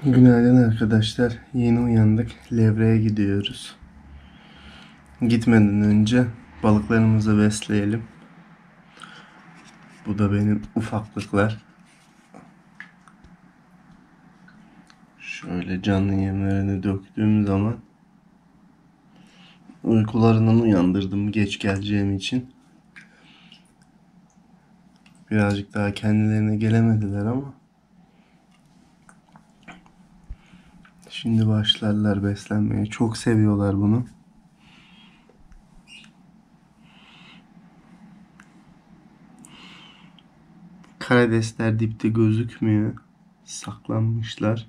Günaydın arkadaşlar. Yeni uyandık. Levre'ye gidiyoruz. Gitmeden önce balıklarımızı besleyelim. Bu da benim ufaklıklar. Şöyle canlı yemlerini döktüğüm zaman uykularından uyandırdım geç geleceğim için. Birazcık daha kendilerine gelemediler ama şimdi başlarlar beslenmeye. Çok seviyorlar bunu. Karidesler dipte gözükmüyor. Saklanmışlar.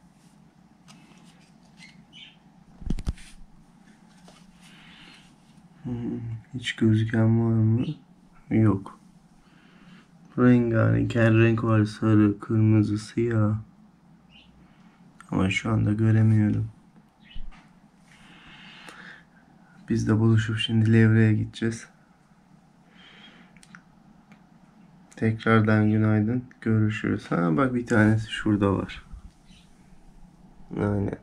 Hiç gözüken var mı? Yok. Rengarenk, her renk var. Sarı, kırmızı, siyah. Ama şu anda göremiyorum. Biz de buluşup şimdi Levre'ye gideceğiz. Tekrardan günaydın. Görüşürüz. Ha bak, bir tanesi şurada var. Aynen.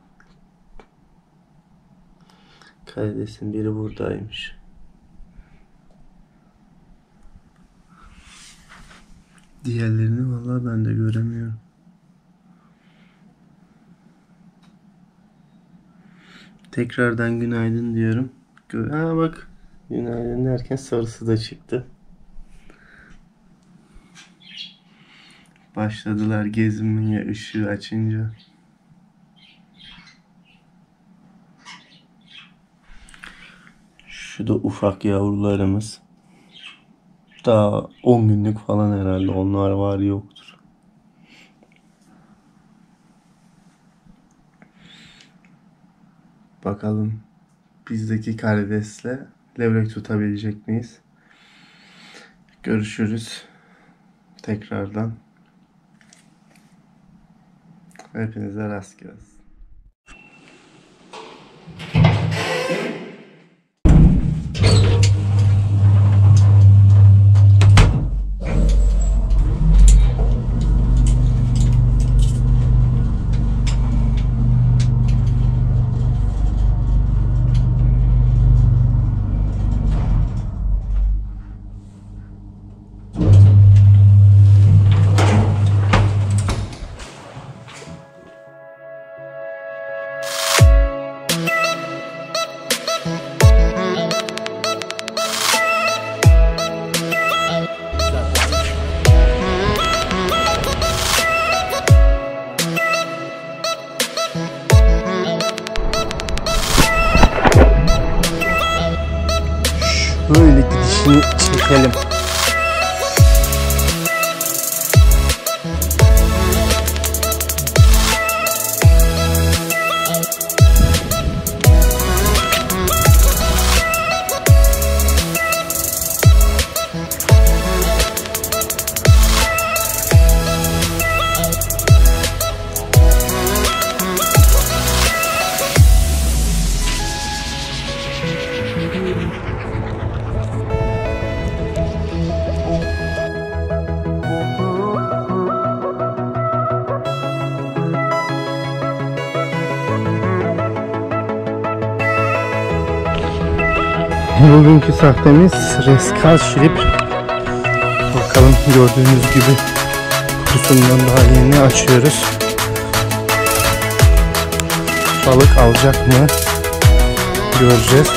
Karidesin biri buradaymış. Diğerlerini vallahi ben de göremiyorum. Tekrardan günaydın diyorum. Ha bak, günaydın derken sarısı da çıktı. Başladılar gezmeye ışığı açınca. Şu da ufak yavrularımız. Daha 10 günlük falan herhalde. Onlar var yoktur. Bakalım bizdeki karidesle levrek tutabilecek miyiz? Görüşürüz. Tekrardan. Hepinize rast gelsin. Böyle gidişini çekelim. Bugünkü sahtemiz Reskal Şirip. Bakalım, gördüğünüz gibi kutusundan daha yeni açıyoruz. Balık alacak mı? Göreceğiz.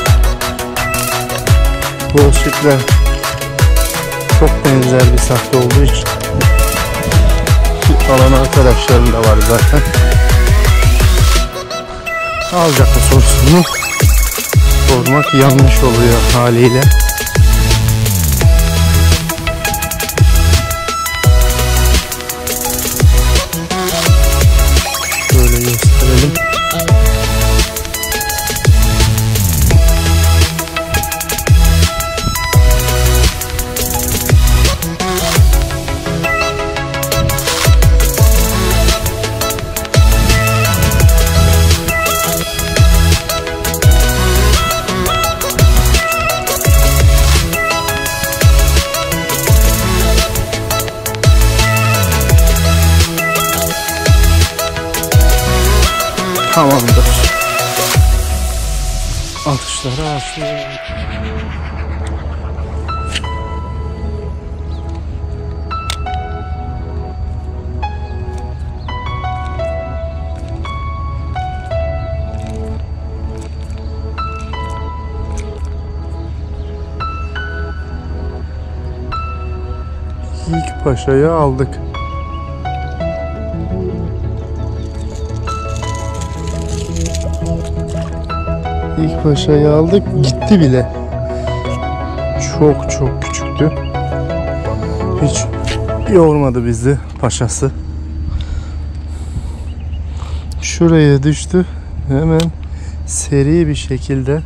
Bu şiripler çok benzer bir sahte olduğu için alan arkadaşlarım da var zaten. Alacak mı sorusunu sormak yanlış oluyor haliyle. Şöyle gösterelim. Tamamdır. Atışları açıyor. İlk paşayı aldık. İlk paşayı aldık, gitti bile. Çok çok küçüktü. Hiç yormadı bizi paşası. Şuraya düştü. Hemen seri bir şekilde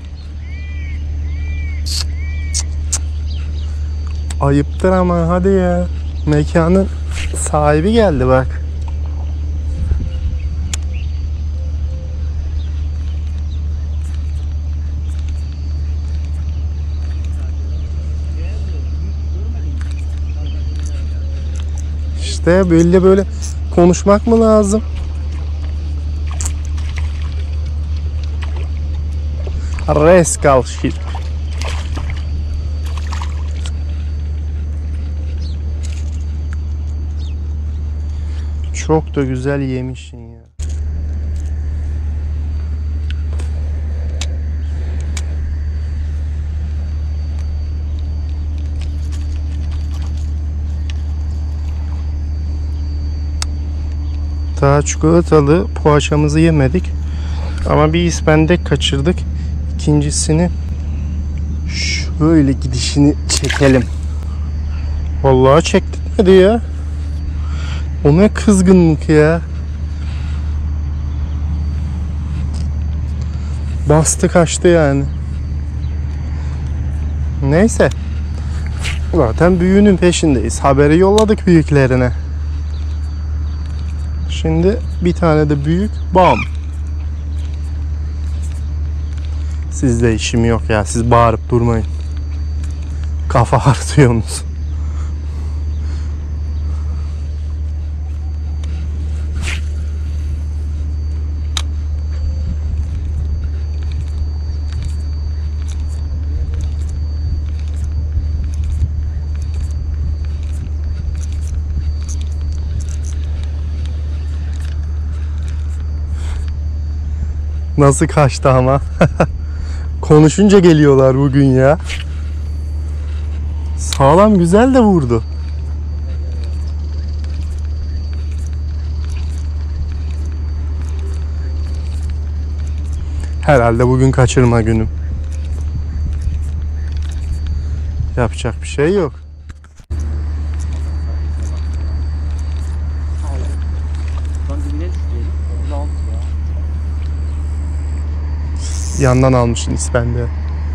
ayıptır ama hadi ya. Mekanın sahibi geldi bak. İşte böyle konuşmak mı lazım? Reskal ship. Çok da güzel yemişsin ya. Daha çikolatalı poğaçamızı yemedik. Ama bir ispendek kaçırdık. İkincisini şöyle gidişini çekelim. Vallahi çektirmedi ya. O ne kızgınlık ya. Bastı kaçtı yani. Neyse. Zaten büyüğünün peşindeyiz. Haberi yolladık büyüklerine. Şimdi bir tane de büyük. Bam. Sizde işim yok ya. Siz bağırıp durmayın. Kafa artıyorsunuz. Nasıl kaçtı ama. Konuşunca geliyorlar bugün ya. Sağlam güzel de vurdu. Herhalde bugün kaçırma günüm. Yapacak bir şey yok. Yandan almışsın ispende.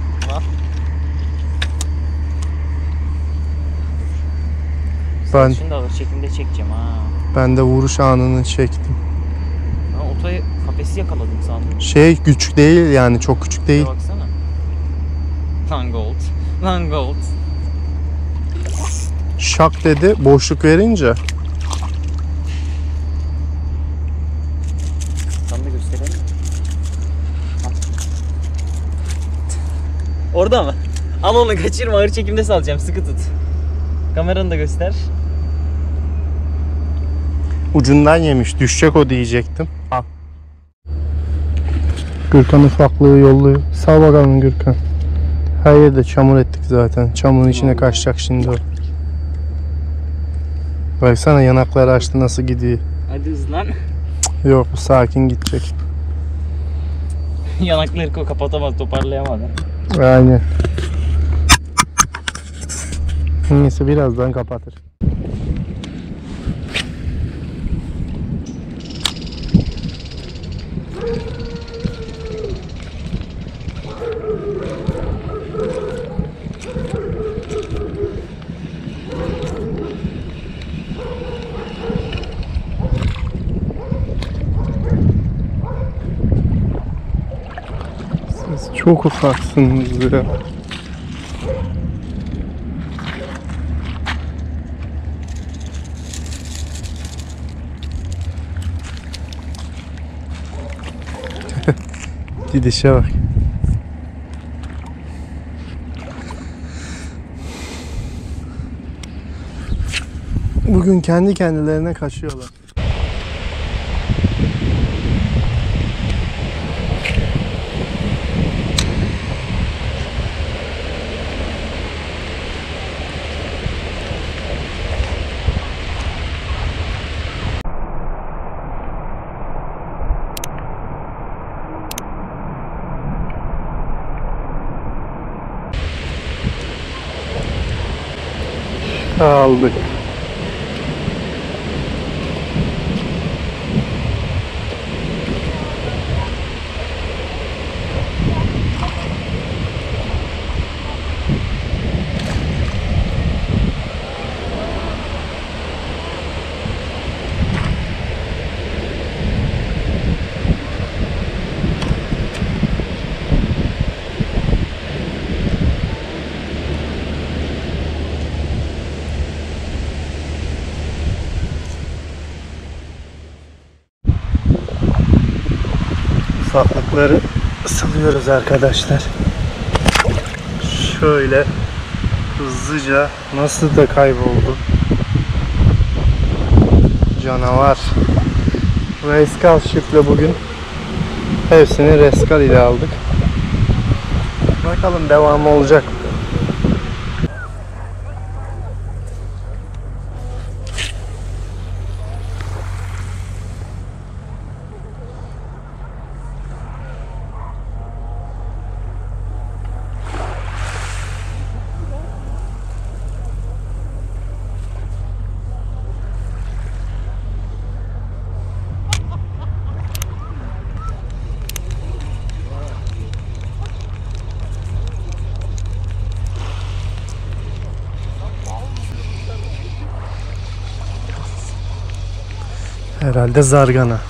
Şimdi alır çekimde çekeceğim ha. Ben de vuruş anını çektim. Ben otayı kafesi yakaladım sandım. Küçük değil yani, çok küçük değil. Baksana. Langold. Langold. Şak dedi boşluk verince. Sana da gösterelim. Orada mı? Al onu, kaçırma, ağır çekimde salacağım, sıkı tut. Kameranı da göster. Ucundan yemiş, düşecek o diyecektim. Al. Gürkan ufaklığı yolluyor. Sağ bakalım Gürkan. Her yerde çamur ettik zaten. Çamurun içine kaçacak şimdi o. Baksana yanakları açtı nasıl gidiyor. Hadi hızlan. Yok, sakin gidecek. Yanakları kapatamaz, toparlayamadı. Aynen. Neyse birazdan kapatır. Siz çok ufaksınız ya. Gidişe bak. Bugün kendi kendilerine kaçıyorlar. Aldık. Ufaklıkları ısılıyoruz arkadaşlar. Şöyle hızlıca nasıl da kayboldu. Canavar. Reskal şifle bugün hepsini reskal ile aldık. Bakalım devamı olacak mı? Herhalde zargana.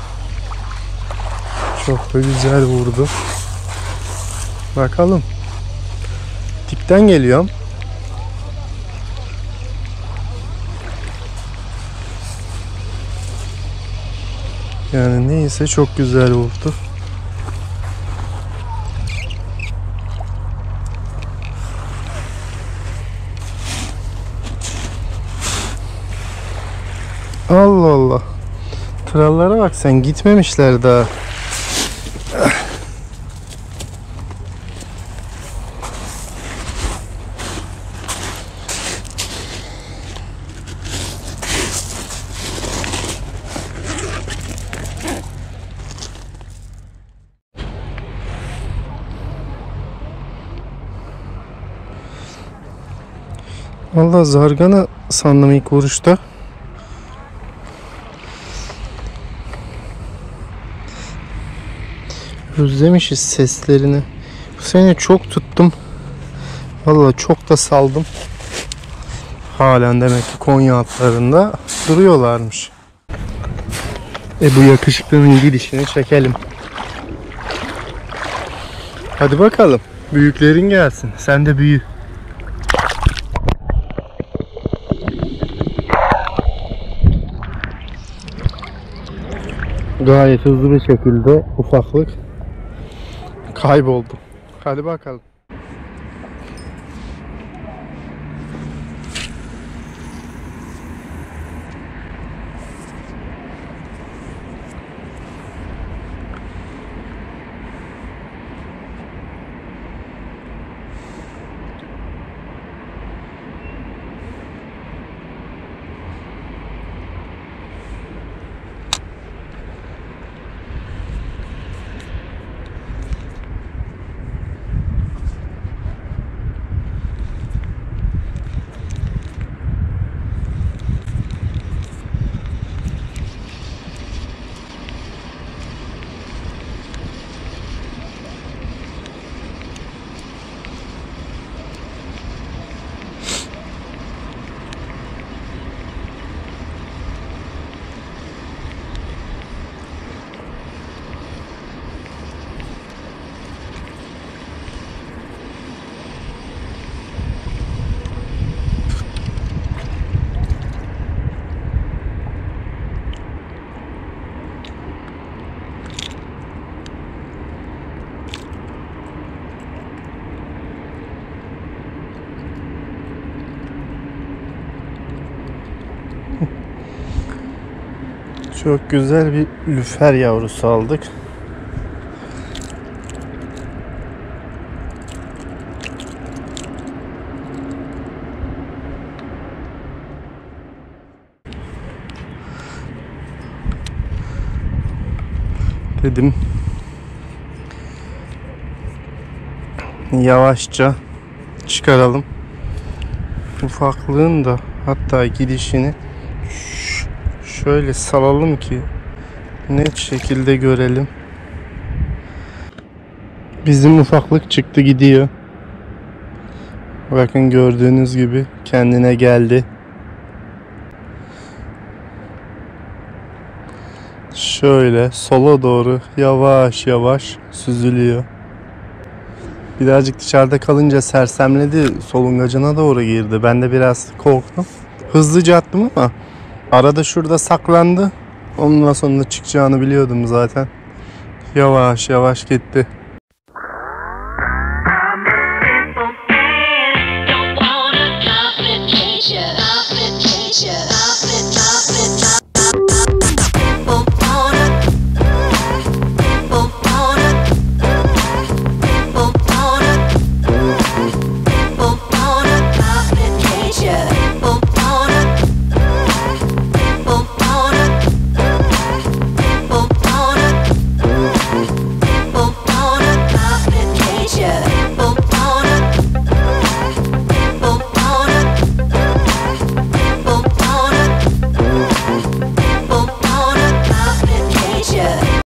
Çok da güzel vurdu. Bakalım. Dipten geliyorum. Yani neyse çok güzel vurdu. Allah Allah. Trallara bak sen, gitmemişler daha. Vallahi zargana sandım ilk vuruşta. Özlemişiz seslerini. Bu sene çok tuttum. Vallahi çok da saldım. Halen demek ki Konya atlarında duruyorlarmış. Bu yakışıklının gidişini çekelim. Hadi bakalım. Büyüklerin gelsin. Sen de büyü. Gayet hızlı bir şekilde ufaklık kayboldu. Hadi bakalım. Çok güzel bir lüfer yavrusu aldık. Dedim yavaşça çıkaralım. Ufaklığın da hatta gidişini şöyle salalım ki net şekilde görelim. Bizim ufaklık çıktı gidiyor. Bakın gördüğünüz gibi kendine geldi. Şöyle sola doğru yavaş yavaş süzülüyor. Birazcık dışarıda kalınca sersemledi, solungacına doğru girdi. Ben de biraz korktum. Hızlıca attım ama arada şurada saklandı. Ondan sonra çıkacağını biliyordum zaten. Yavaş yavaş gitti.